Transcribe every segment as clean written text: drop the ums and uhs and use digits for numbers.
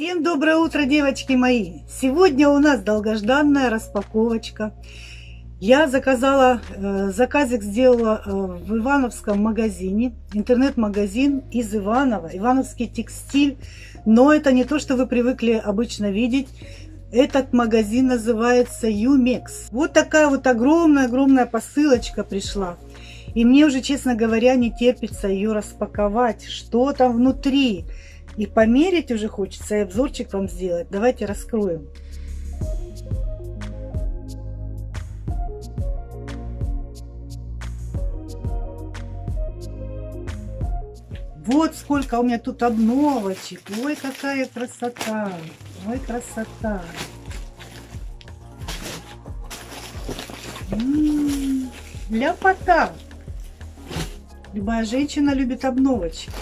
Всем доброе утро, девочки мои! Сегодня у нас долгожданная распаковочка. Я заказик сделала в Ивановском магазине, интернет-магазин из Иванова, Ивановский текстиль. Но это не то, что вы привыкли обычно видеть. Этот магазин называется Юмекс. Вот такая вот огромная посылочка пришла. И мне уже, честно говоря, не терпится ее распаковать. Что там внутри? И померить уже хочется, и обзорчик вам сделать. Давайте раскроем. Вот сколько у меня тут обновочек. Ой, какая красота. Ой, красота. Ляпота. Любая женщина любит обновочки.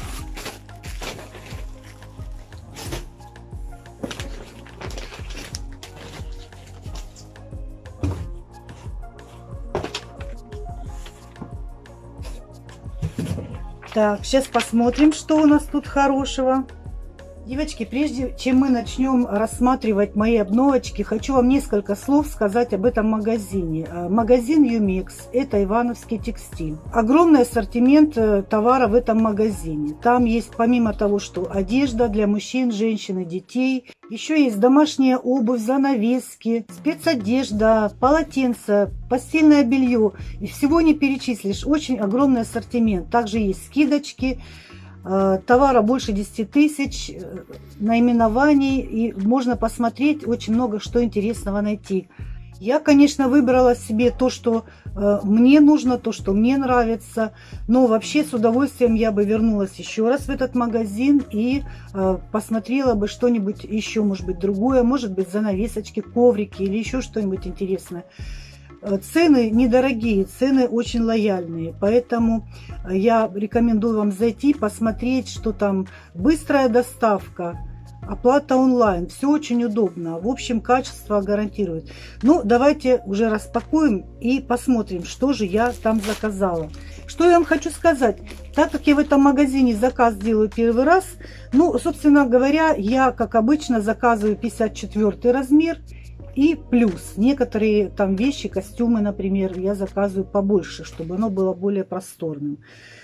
Так, сейчас посмотрим, что у нас тут хорошего. Девочки, прежде чем мы начнем рассматривать мои обновочки, хочу вам несколько слов сказать об этом магазине. Магазин Юмекс – это Ивановский текстиль. Огромный ассортимент товара в этом магазине. Там есть, помимо того, что одежда для мужчин, женщин и детей, еще есть домашняя обувь, занавески, спецодежда, полотенца, постельное белье. И всего не перечислишь. Очень огромный ассортимент. Также есть скидочки. Товара больше 10 тысяч, наименований, и можно посмотреть, очень много что интересного найти. Я, конечно, выбрала себе то, что мне нужно, то, что мне нравится, но вообще с удовольствием я бы вернулась еще раз в этот магазин и посмотрела бы что-нибудь еще, может быть, другое, может быть, занавесочки, коврики или еще что-нибудь интересное. Цены недорогие, цены очень лояльные, поэтому я рекомендую вам зайти, посмотреть, что там быстрая доставка, оплата онлайн, все очень удобно, в общем, качество гарантирует. Ну, давайте уже распакуем и посмотрим, что же я там заказала. Что я вам хочу сказать, так как я в этом магазине заказ делаю первый раз, ну, собственно говоря, я, как обычно, заказываю 54 размер. И плюс некоторые там вещи, костюмы, например, я заказываю побольше, чтобы оно было более просторным.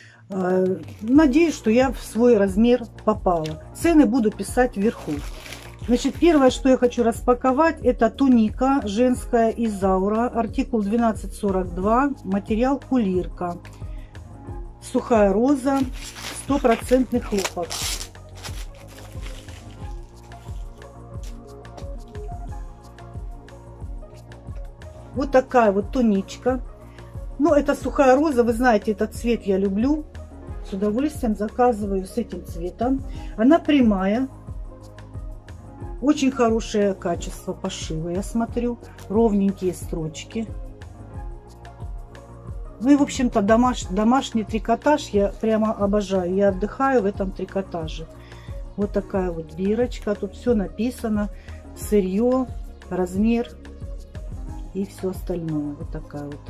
Надеюсь, что я в свой размер попала. Цены буду писать вверху. Значит, первое, что я хочу распаковать, это туника женская Изаура, артикул 1242, материал кулирка. Сухая роза, 100% хлопок. Вот такая вот туничка. Ну, это сухая роза. Вы знаете, этот цвет я люблю. С удовольствием заказываю с этим цветом. Она прямая. Очень хорошее качество пошива, я смотрю. Ровненькие строчки. Ну и, в общем-то, домашний трикотаж я прямо обожаю. Я отдыхаю в этом трикотаже. Вот такая вот бирочка. Тут все написано. Сырье, размер. И все остальное. Вот такая вот.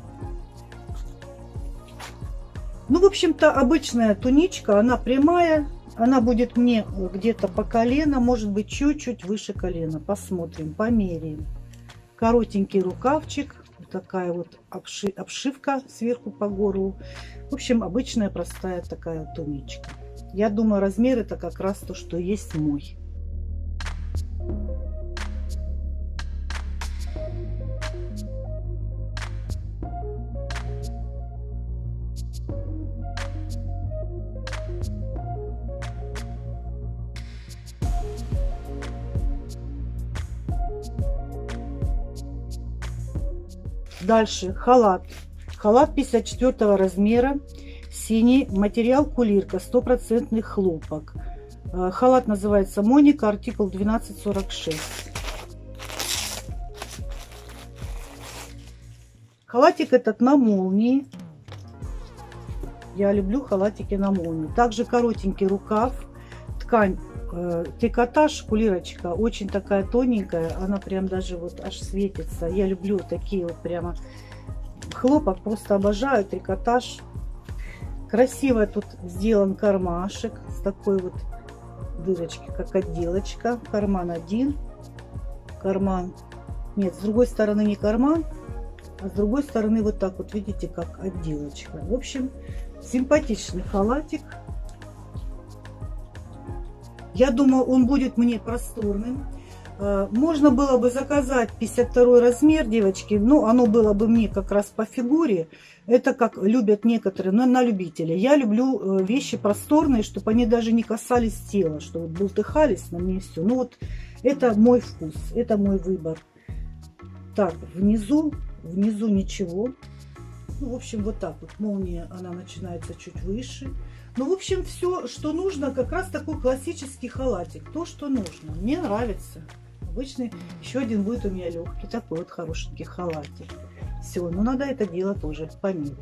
Ну, в общем-то, обычная туничка. Она прямая. Она будет мне где-то по колено. Может быть, чуть-чуть выше колена. Посмотрим, померяем. Коротенький рукавчик. Вот такая вот обшивка сверху по горлу. В общем, обычная простая такая туничка. Я думаю, размер это как раз то, что есть мой. Дальше халат. Халат 54 размера, синий, материал кулирка, 100% хлопок. Халат называется Моника, артикул 1246. Халатик этот на молнии. Я люблю халатики на молнии. Также коротенький рукав. Ткань трикотаж, кулирочка, очень такая тоненькая, она прям даже вот аж светится. Я люблю такие вот прямо хлопок, просто обожаю трикотаж. Красиво тут сделан кармашек с такой вот дырочки, как отделочка. Карман один, карман, нет, с другой стороны не карман, а с другой стороны вот так вот, видите, как отделочка. В общем, симпатичный халатик. Я думаю, он будет мне просторным. Можно было бы заказать 52 размер, девочки, но оно было бы мне как раз по фигуре. Это как любят некоторые, но на любителя. Я люблю вещи просторные, чтобы они даже не касались тела, чтобы бултыхались на мне все. Ну вот это мой вкус, это мой выбор. Так, внизу ничего. Ну, в общем, вот так вот. Молния, она начинается чуть выше. Ну, в общем, все, что нужно, как раз такой классический халатик. То, что нужно. Мне нравится. Обычный, еще один будет у меня легкий, такой вот хорошенький халатик. Все, но надо это дело тоже померить.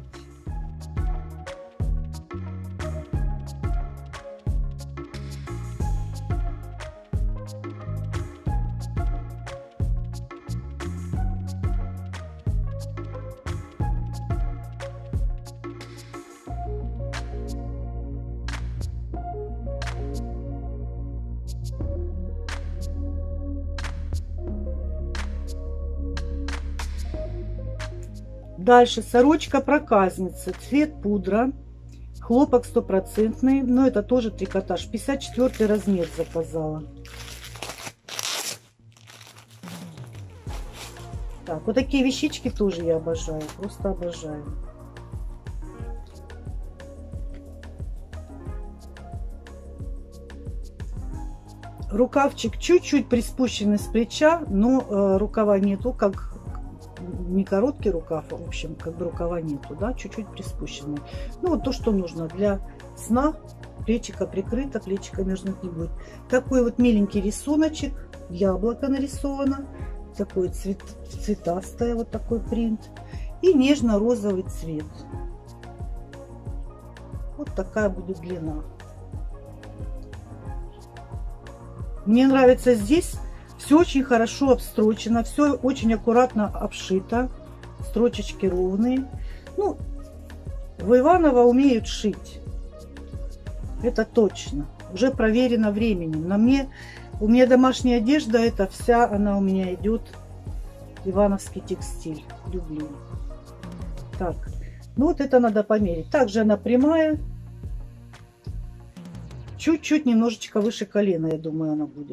Дальше сорочка проказница, цвет пудра, хлопок стопроцентный, но это тоже трикотаж, 54 размер заказала. Так, вот такие вещички тоже я обожаю, просто обожаю. Рукавчик чуть-чуть приспущенный с плеча, но рукава нету, как не короткий рукав, в общем, как бы рукава нету, да, чуть-чуть приспущенный. Ну, вот то, что нужно для сна. Плечико прикрыто, плечико мерзнуть не будет. Такой вот миленький рисуночек, яблоко нарисовано, такой цветастое, вот такой принт. И нежно-розовый цвет. Вот такая будет длина. Мне нравится здесь. Все очень хорошо обстрочено, все очень аккуратно обшито, строчечки ровные. Ну, в Иваново умеют шить, это точно, уже проверено временем. У меня домашняя одежда, это вся она у меня идет ивановский текстиль, люблю. Так, ну вот это надо померить. Также она прямая, чуть-чуть немножечко выше колена, я думаю, она будет.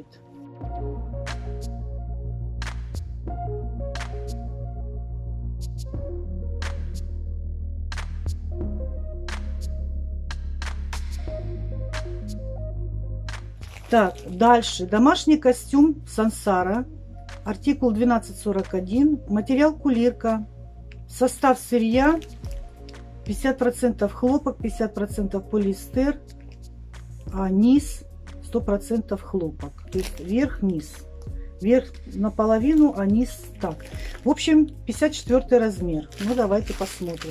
Так, дальше. Домашний костюм Сансара. Артикул 1241. Материал кулирка. Состав сырья 50% хлопок, 50% полиэстер, а низ 100% хлопок. То есть верх-низ. Верх наполовину, а низ так. В общем, 54 размер. Ну, давайте посмотрим.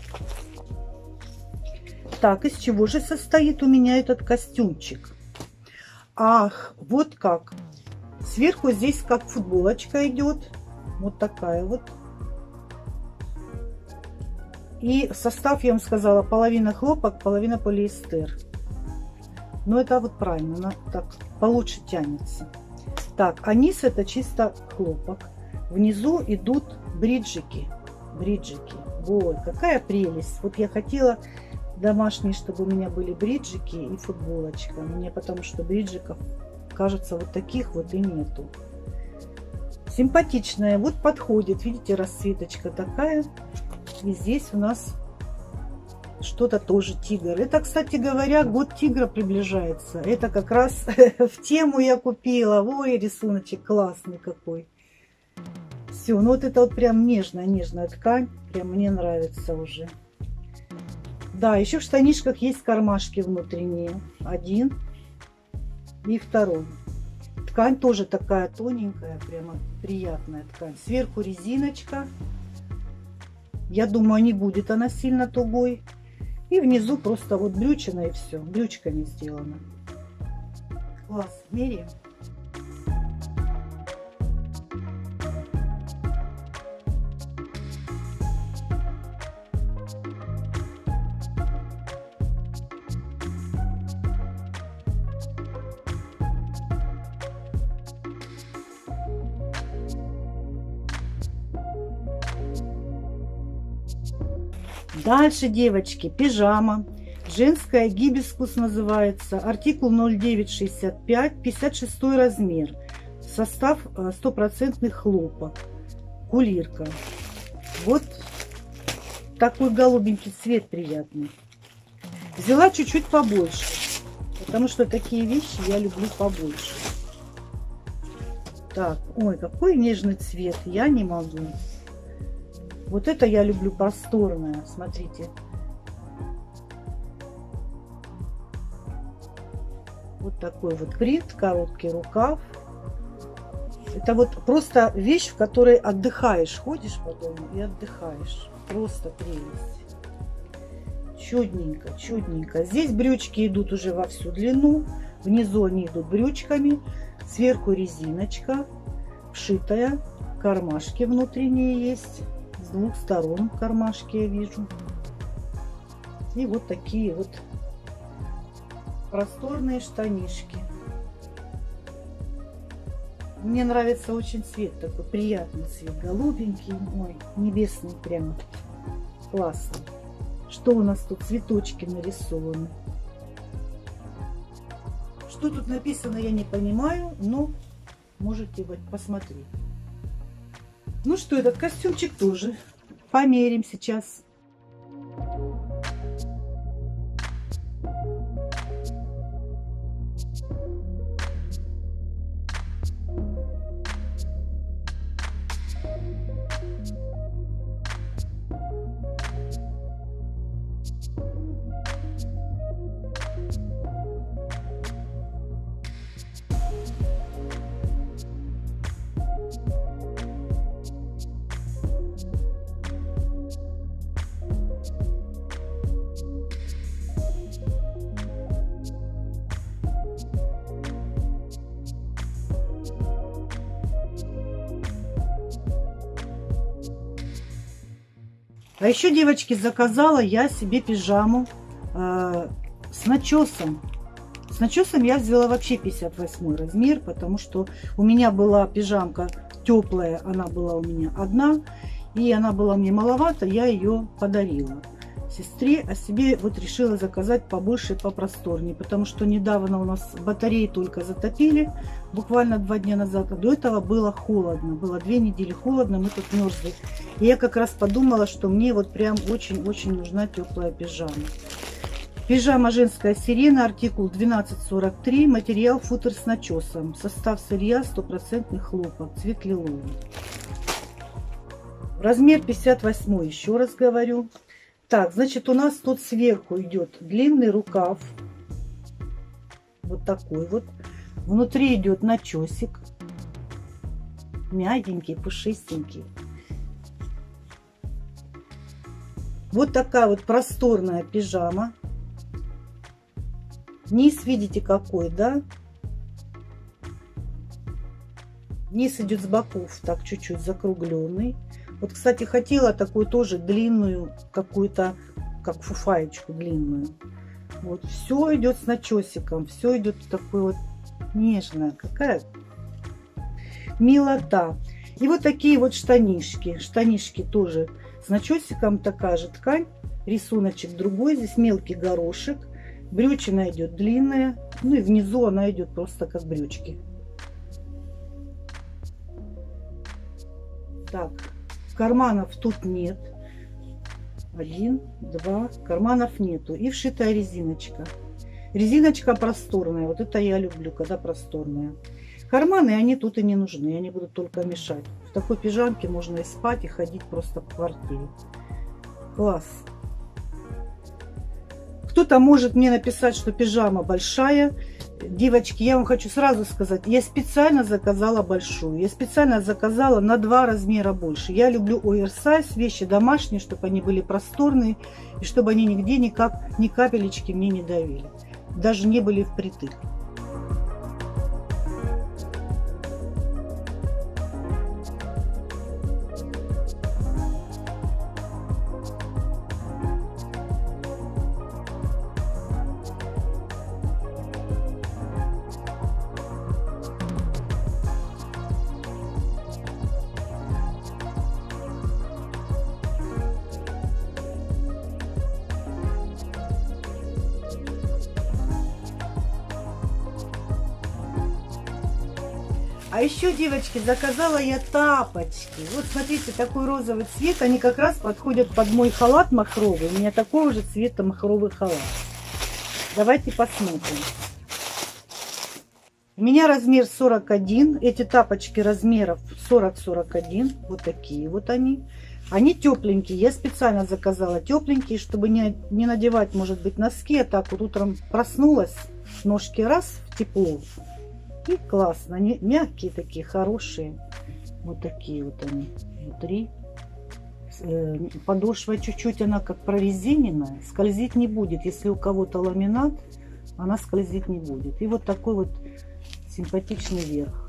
Так, из чего же состоит у меня этот костюмчик? Ах, вот как. Сверху здесь как футболочка идет. Вот такая вот. И состав, я вам сказала, половина хлопок, половина полиэстер. Но это вот правильно, она так получше тянется. Так, а низ это чисто хлопок. Внизу идут бриджики. Бриджики. Ой, какая прелесть. Вот я хотела домашние, чтобы у меня были бриджики и футболочка. Мне потому что бриджиков, кажется, вот таких вот и нету. Симпатичная. Вот подходит. Видите, расцветочка такая. И здесь у нас что-то тоже тигр. Это, кстати говоря, год тигра приближается. Это как раз в тему я купила. Ой, рисуночек классный какой. Все, ну вот это вот прям нежная ткань. Прям мне нравится уже. Да, еще в штанишках есть кармашки внутренние. Один и второй. Ткань тоже такая тоненькая, прямо приятная ткань. Сверху резиночка. Я думаю, не будет она сильно тугой. И внизу просто вот брючина и все. Брючками сделано. Класс. Меряем. Дальше, девочки, пижама. Женская, гибискус называется. Артикул 0965, 56 размер. Состав стопроцентный хлопок. Кулирка. Вот такой голубенький цвет приятный. Взяла чуть-чуть побольше, потому что такие вещи я люблю побольше. Так, ой, какой нежный цвет, я не могу. Вот это я люблю просторное, смотрите. Вот такой вот принт, короткий рукав. Это вот просто вещь, в которой отдыхаешь, ходишь по дому и отдыхаешь. Просто прелесть. Чудненько, чудненько. Здесь брючки идут уже во всю длину. Внизу они идут брючками. Сверху резиночка, вшитая. Кармашки внутренние есть. С двух сторон кармашки я вижу. И вот такие вот просторные штанишки. Мне нравится очень цвет, такой приятный цвет, голубенький, ой, небесный прямо, классно. Что у нас тут, цветочки нарисованы. Что тут написано, я не понимаю, но можете вот посмотреть. Ну что, этот костюмчик тоже померим сейчас. А еще, девочки, заказала я себе пижаму с начесом. С начесом я взяла вообще 58 размер, потому что у меня была пижамка теплая, она была у меня одна, и она была мне маловато, я ее подарила сестре, а себе вот решила заказать побольше и попросторнее, потому что недавно у нас батареи только затопили, буквально 2 дня назад, а до этого было холодно, было 2 недели холодно, мы тут мерзли. И я как раз подумала, что мне вот прям очень-очень нужна теплая пижама. Пижама женская сирена, артикул 1243, материал футер с начесом, состав сырья 100% хлопок, цвет лиловый. Размер 58, еще раз говорю. Так, значит, у нас тут сверху идет длинный рукав, вот такой вот. Внутри идет начесик, мягенький, пушистенький. Вот такая вот просторная пижама. Низ, видите, какой, да? Низ идет с боков, так чуть-чуть закругленный. Вот, кстати, хотела такую тоже длинную, какую-то, как фуфаечку длинную. Вот, все идет с начесиком, все идет такой вот нежная, какая милота. И вот такие вот штанишки. Штанишки тоже с начесиком, такая же ткань, рисуночек другой, здесь мелкий горошек. Брючина идет длинная, ну и внизу она идет просто как брючки. Так, карманов тут нет. 1, 2, карманов нету. И вшитая резиночка. Резиночка просторная. Вот это я люблю, когда просторная. Карманы, они тут и не нужны. Они будут только мешать. В такой пижамке можно и спать, и ходить просто по квартире. Класс. Кто-то может мне написать, что пижама большая. Девочки, я вам хочу сразу сказать, я специально заказала большую. Я специально заказала на 2 размера больше. Я люблю оверсайз, вещи домашние, чтобы они были просторные. И чтобы они нигде никак, ни капелечки мне не давили. Даже не были впритык. А еще, девочки, заказала я тапочки. Вот смотрите, такой розовый цвет. Они как раз подходят под мой халат махровый. У меня такого же цвета махровый халат. Давайте посмотрим. У меня размер 41. Эти тапочки размеров 40-41. Вот такие вот они. Они тепленькие. Я специально заказала тепленькие, чтобы не надевать, может быть, носки. А так вот утром проснулась, ножки раз в тепло. И классно. Они мягкие такие, хорошие. Вот такие вот они внутри. Подошва чуть-чуть, она как прорезиненная. Скользить не будет. Если у кого-то ламинат, она скользить не будет. И вот такой вот симпатичный верх.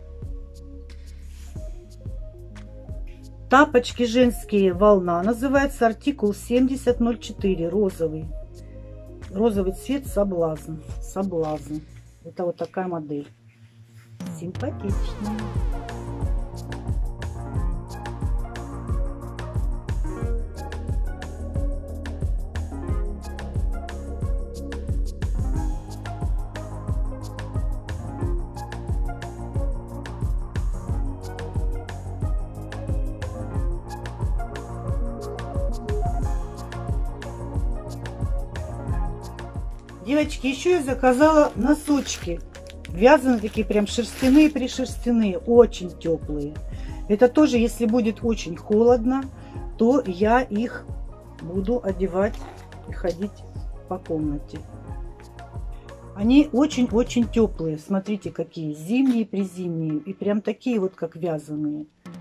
Тапочки женские волна. Называется артикул 7004. Розовый. Розовый цвет соблазн. Соблазн. Это вот такая модель. Симпатичная. Девочки, еще я заказала носочки. Вязаные такие, прям шерстяные, пришерстяные, очень теплые. Это тоже, если будет очень холодно, то я их буду одевать и ходить по комнате. Они очень-очень теплые. Смотрите, какие зимние, призимние. И прям такие вот, как вязаные.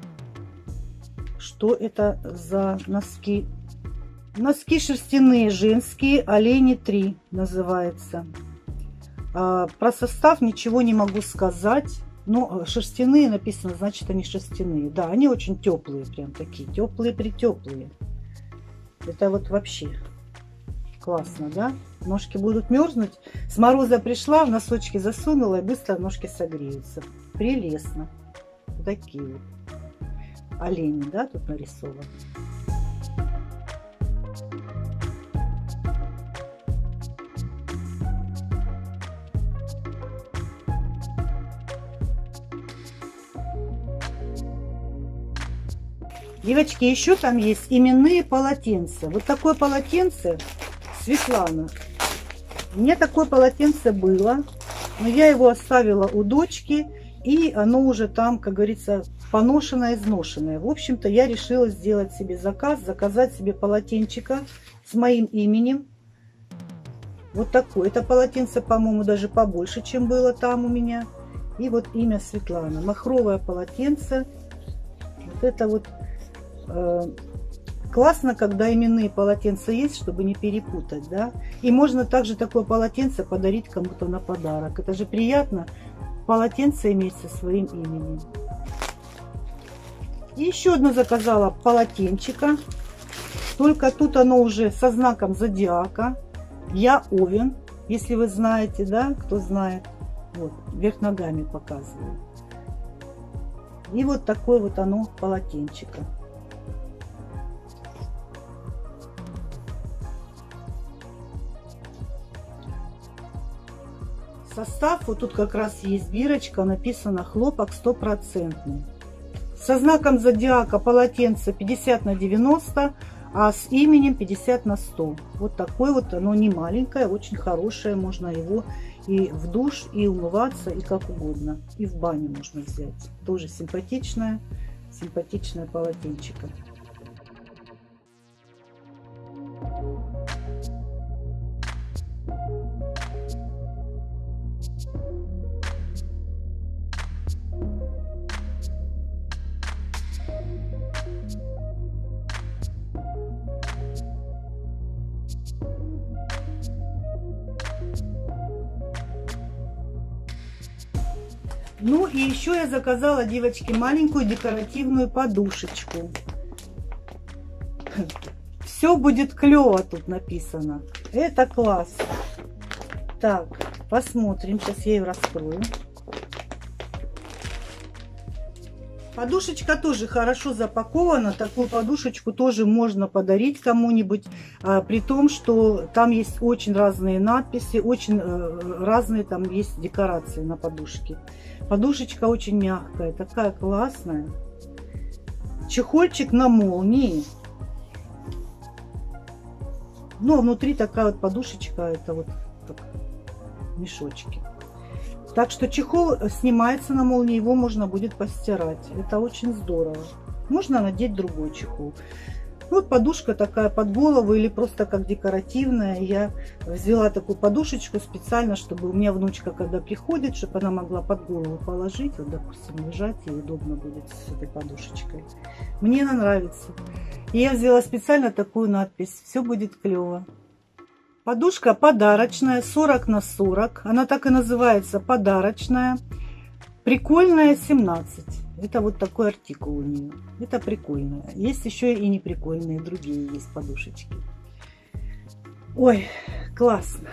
Что это за носки? Носки шерстяные, женские, олени 3 называется. Про состав ничего не могу сказать. Но шерстяные написано, значит они шерстяные. Да, они очень теплые, прям такие. Теплые-притеплые. Это вот вообще классно, да? Ножки будут мерзнуть. С мороза пришла, в носочки засунула, и быстро ножки согреются. Прелестно. Вот такие вот. Олени, да, тут нарисованы. Девочки, еще там есть именные полотенца. Вот такое полотенце, Светлана. У меня такое полотенце было, но я его оставила у дочки, и оно уже там, как говорится, поношенное, изношенное. В общем-то, я решила сделать себе заказ, заказать себе полотенчика с моим именем. Вот такое. Это полотенце, по-моему, даже побольше, чем было там у меня. И вот имя Светлана. Махровое полотенце. Вот это вот классно, когда именные полотенца есть, чтобы не перепутать, да. И можно также такое полотенце подарить кому-то на подарок. Это же приятно, полотенце иметь со своим именем. И еще одно заказала полотенчика, только тут оно уже со знаком зодиака. Я Овен, если вы знаете, да, кто знает. Вот, вверх ногами показываю. И вот такое вот оно полотенчика. Состав, вот тут как раз есть бирочка, написано хлопок 100%. Со знаком зодиака полотенце 50/90, а с именем 50/100. Вот такое вот оно, не маленькое, очень хорошее. Можно его и в душ, и умываться, и как угодно. И в баню можно взять. Тоже симпатичное полотенчико. Ну и еще я заказала, девочки, маленькую декоративную подушечку. Все будет клево, тут написано. Это класс. Так, посмотрим. Сейчас я ее раскрою. Подушечка тоже хорошо запакована. Такую подушечку тоже можно подарить кому-нибудь, при том, что там есть очень разные надписи, очень разные там есть декорации на подушке. Подушечка очень мягкая, такая классная. Чехольчик на молнии. Ну, а внутри такая вот подушечка, это вот так, мешочки. Так что чехол снимается на молнии, его можно будет постирать. Это очень здорово. Можно надеть другой чехол. Вот подушка такая под голову или просто как декоративная. Я взяла такую подушечку специально, чтобы у меня внучка, когда приходит, чтобы она могла под голову положить, вот, допустим, лежать, ей удобно будет с этой подушечкой. Мне она нравится. И я взяла специально такую надпись: все будет клево. Подушка подарочная, 40 на 40. Она так и называется, подарочная. Прикольная, 17. Это вот такой артикул у нее. Это прикольная. Есть еще и неприкольные, другие есть подушечки. Ой, классно.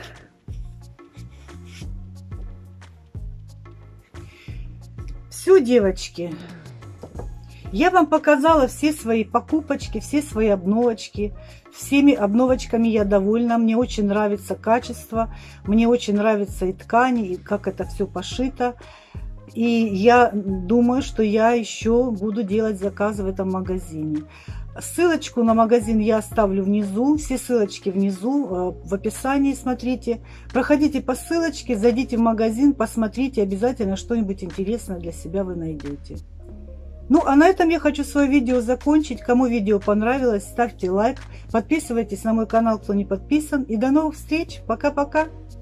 Все, девочки. Я вам показала все свои покупочки, все свои обновочки. Всеми обновочками я довольна. Мне очень нравится качество. Мне очень нравятся и ткани, и как это все пошито. И я думаю, что я еще буду делать заказы в этом магазине. Ссылочку на магазин я оставлю внизу. Все ссылочки внизу в описании, смотрите. Проходите по ссылочке, зайдите в магазин, посмотрите. Обязательно что-нибудь интересное для себя вы найдете. Ну, а на этом я хочу свое видео закончить. Кому видео понравилось, ставьте лайк. Подписывайтесь на мой канал, кто не подписан. И до новых встреч. Пока-пока.